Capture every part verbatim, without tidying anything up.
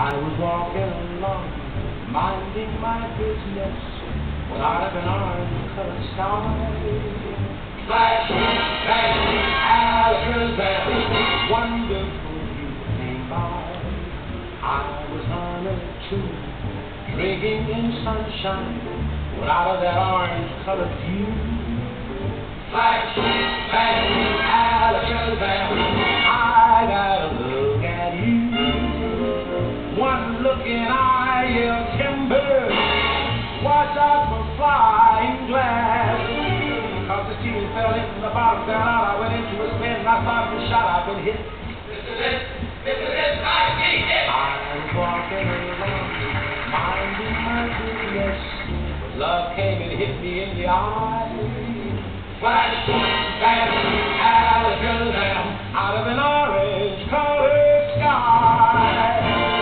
I was walking along, minding my business, when out of an orange-colored sky, flashing, flashing, Alakazam, wonderful you came by. I was on a tube, drinking in sunshine, when out of that orange-colored view, flashing, flashing, Alakazam, I got a look at you. One look and I yell timber, watch out for flying glass. Cause the ceiling fell in, the bottom fell out, I went into a spin, and I thought the shot I've been hit. This is it, this is it, I see it. I was walking along, minding my business, when love came and hit me in the eye. Flash, flash, Alakazam, out of an orange-colored sky.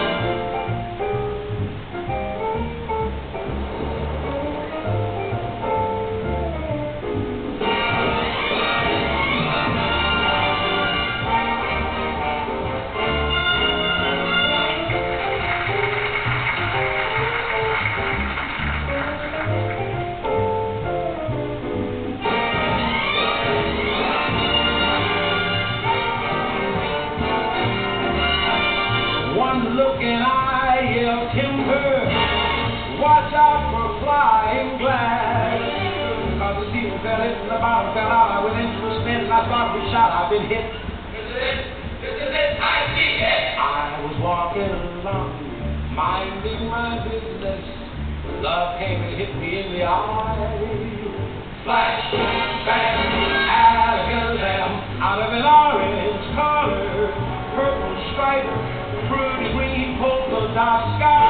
One look and I yell timber, watch out for flying glass. Cause the ceiling fell in and the bottom fell out, I went into a spin and I thought we shot, I've been hit. This is it, this is it, I see it. I was walking along, minding my business, when love came and hit me in the eye. Flash, bang, Alakazam, out of an orange color, purple stripe, fruity green polka dot sky.